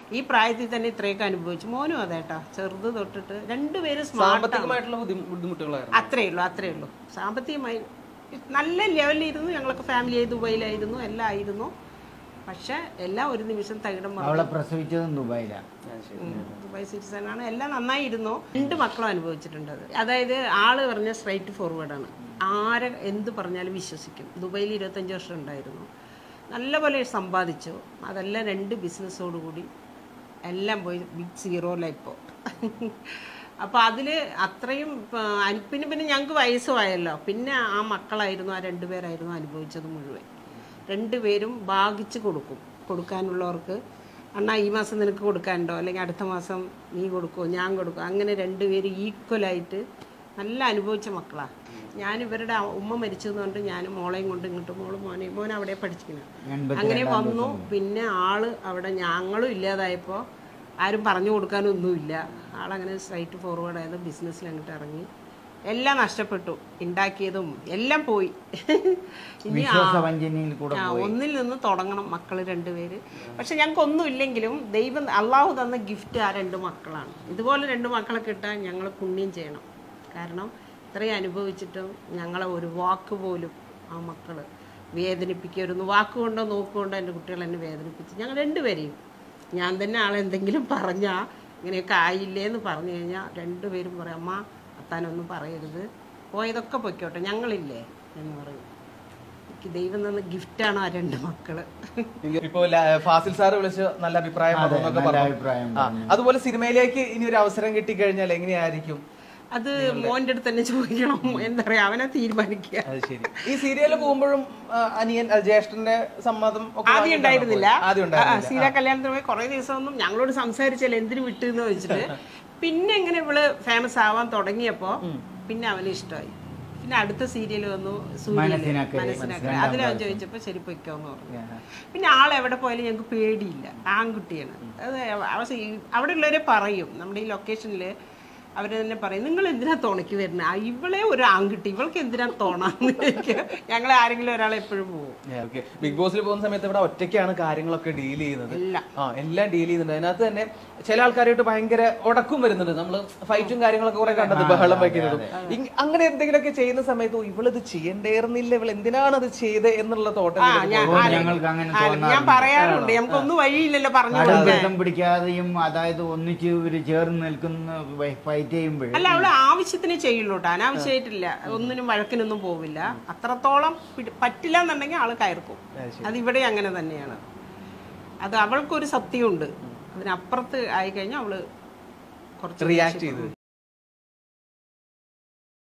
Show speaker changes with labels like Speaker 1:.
Speaker 1: ഈ പ്രായത്തിൽ തന്നെ ഇത്രയൊക്കെ അനുഭവിച്ചു. മോനും അതേട്ടാ, ചെറുത് തൊട്ടിട്ട് രണ്ടുപേരും അത്രേ ഉള്ളൂ. സാമ്പത്തികമായി നല്ല ലെവലിലിരുന്നു. ഞങ്ങളൊക്കെ ഫാമിലി ദുബൈയിലായിരുന്നു, എല്ലാം ആയിരുന്നു. പക്ഷെ എല്ലാം ഒരു നിമിഷം തകിടം
Speaker 2: പ്രസവിച്ചതും ദുബായിലാണ്.
Speaker 1: ദുബായ് സിറ്റിസനാണ്. എല്ലാം നന്നായിരുന്നു. 2 മക്കളും അനുഭവിച്ചിട്ടുണ്ട് അത്. അതായത് ആള് പറഞ്ഞ സ്ട്രൈറ്റ് ഫോർവേഡാണ്. ആരെ എന്ത് പറഞ്ഞാലും വിശ്വസിക്കും. ദുബൈയിൽ 25 വർഷം ഉണ്ടായിരുന്നു. നല്ലപോലെ സമ്പാദിച്ചു. അതെല്ലാം 2 ബിസിനസ്സോടുകൂടി എല്ലാം പോയി ബിഗ് സീറോയിലിപ്പോൾ. അപ്പോൾ അതിൽ അത്രയും പിന്നെ ഞങ്ങൾക്ക് വയസ്സുമായല്ലോ. പിന്നെ ആ മക്കളായിരുന്നു, ആ 2 പേരായിരുന്നു അനുഭവിച്ചത് മുഴുവൻ. 2 പേരും ഭാഗിച്ച് കൊടുക്കാനുള്ളവർക്ക് അണ്ണാ ഈ മാസം നിനക്ക് കൊടുക്കാനുണ്ടോ, അല്ലെങ്കിൽ അടുത്ത മാസം നീ കൊടുക്കുമോ, ഞാൻ കൊടുക്കുമോ, അങ്ങനെ 2 പേര് ഈക്വലായിട്ട് നല്ല അനുഭവിച്ച മക്കളാണ്. ഞാൻ ഇവരുടെ ഉമ്മ മരിച്ചതെന്ന് പറഞ്ഞിട്ട് ഞാൻ മോളെയും കൊണ്ട് ഇങ്ങോട്ട് മോൻ അവിടെ പഠിച്ചിരിക്കുന്നത് അങ്ങനെ വന്നു. പിന്നെ ആള് അവിടെ ഞങ്ങളും ഇല്ലാതായപ്പോൾ ആരും പറഞ്ഞു കൊടുക്കാനൊന്നുമില്ല. ആളങ്ങനെ സ്ട്രൈറ്റ് ഫോർവേഡ് ആയത്. ബിസിനസ്സിൽ അങ്ങോട്ട് ഇറങ്ങി. എല്ലാം നഷ്ടപ്പെട്ടു. ഉണ്ടാക്കിയതും എല്ലാം പോയി. ഇനി ഒന്നിൽ നിന്ന് തുടങ്ങണം മക്കൾ 2 പേര്. പക്ഷെ ഞങ്ങൾക്ക് ഒന്നും ഇല്ലെങ്കിലും ദൈവം അള്ളാഹു തന്ന ഗിഫ്റ്റ് ആ 2 മക്കളാണ്. ഇതുപോലെ 2 മക്കളെ കിട്ടാൻ ഞങ്ങൾ പുണ്യം ചെയ്യണം. കാരണം ഇത്രയും അനുഭവിച്ചിട്ടും ഞങ്ങളെ ഒരു വാക്ക് പോലും ആ മക്കൾ വേദനിപ്പിക്കരുന്നു. വാക്കുകൊണ്ടോ നോക്കുകൊണ്ടോ എൻ്റെ കുട്ടികൾ എന്നെ വേദനിപ്പിച്ച്. ഞങ്ങൾ 2 പേരെയും ഞാൻ തന്നെ ആളെന്തെങ്കിലും പറഞ്ഞാൽ ഇങ്ങനെയൊക്കെ ആയില്ലേന്ന് പറഞ്ഞു കഴിഞ്ഞാൽ 2 പേരും പറയും, അമ്മ അത്താനൊന്നും പറയരുത്, പോയതൊക്കെ പൊയ്ക്കോട്ടെ, ഞങ്ങളില്ലേ എന്ന് പറയും. എനിക്ക് ദൈവം തന്ന ഗിഫ്റ്റാണ് ആ 2 മക്കള്.
Speaker 3: ഇപ്പോൾ ഫാസിൽ സാറ് വിളിച്ച് നല്ല അഭിപ്രായം. അതുപോലെ സിനിമയിലേക്ക് ഇനി ഒരു അവസരം കിട്ടിക്കഴിഞ്ഞാൽ എങ്ങനെയായിരിക്കും?
Speaker 1: അത് മോന്റെ അടുത്ത് തന്നെ ചോദിക്കണം. എന്താ പറയാ, അവനെ തീരുമാനിക്കുക.
Speaker 3: ഈ സീരിയലിൽ പോകുമ്പോഴും അനിയൻ ജ്യേഷ്ഠന്റെ സമ്മതം
Speaker 1: ആദ്യം ഉണ്ടായിരുന്നില്ല. സീരിയ കല്യാണത്തിന് പോയി കുറെ ദിവസം ഒന്നും ഞങ്ങളോട് സംസാരിച്ചല്ലേ എന്തിനു വിട്ടു എന്ന് വെച്ചിട്ട്. പിന്നെ ഇങ്ങനെ ഇവള് ഫേമസ് ആവാൻ തുടങ്ങിയപ്പോ പിന്നെ അവന് ഇഷ്ടമായി. പിന്നെ അടുത്ത സീരിയൽ വന്നു, മനസ്സിലാക്കുക. അതിലവൻ ചോദിച്ചപ്പോ ശരി പൊയ്ക്കോന്ന് പറഞ്ഞു. പിന്നെ ആളെവിടെ പോയാലും ഞങ്ങൾക്ക് പേടിയില്ല. ആൺകുട്ടിയാണ് അത്. അവിടെ ഉള്ളവരെ പറയും, നമ്മുടെ ഈ ലൊക്കേഷനില് അവര് തന്നെ പറയും, നിങ്ങൾ എന്തിനാ തുണയ്ക്ക് വരുന്നത്, ഇവളെ ഒരു ആൺകുട്ടി, ഇവൾക്ക് എന്തിനാ തോന്നാന്ന് ഞങ്ങളെ ആരെങ്കിലും ഒരാളെ എപ്പോഴും പോകും.
Speaker 3: ബിഗ് ബോസിൽ പോകുന്ന സമയത്ത് ഇവിടെ ഒറ്റയ്ക്കാണ് കാര്യങ്ങളൊക്കെ ഡീൽ ചെയ്യുന്നത്. എല്ലാം ഡീൽ ചെയ്യുന്നുണ്ട്. അതിനകത്ത് തന്നെ ചില ആൾക്കാരായിട്ട് ഭയങ്കര ഉടക്കും വരുന്നുണ്ട്. നമ്മള് ഫൈറ്റും കാര്യങ്ങളൊക്കെ കുറെ കണ്ടത്, ബഹളം വയ്ക്കുന്നതും. അങ്ങനെ എന്തെങ്കിലുമൊക്കെ ചെയ്യുന്ന സമയത്ത് ഇവളിത് ചെയ്യണ്ടേർന്നില്ല, ഇവൾ എന്തിനാണ് അത് ചെയ്ത് എന്നുള്ള തോട്ടം
Speaker 1: ഞാൻ പറയാറുണ്ട്. നമുക്കൊന്നും വഴിയില്ലല്ലോ പറഞ്ഞു
Speaker 2: പിടിക്കാതെയും, അതായത് ഒന്നിച്ച് ഇവര് ചേർന്ന് നിൽക്കുന്ന
Speaker 1: അല്ല, അവള് ആവശ്യത്തിന് ചെയ്യുള്ളൂ കേട്ടോ, അനാവശ്യമായിട്ടില്ല. ഒന്നിനും വഴക്കിനൊന്നും പോവില്ല. അത്രത്തോളം പറ്റില്ല എന്നുണ്ടെങ്കിൽ ആള് കയർക്കും. അതിവിടെ അങ്ങനെ തന്നെയാണ്. അത് അവൾക്കൊരു സത്യമുണ്ട്. അതിനപ്പുറത്ത് ആയിക്കഴിഞ്ഞാൽ അവള് കുറച്ച്
Speaker 3: റിയാക്ട് ചെയ്തു.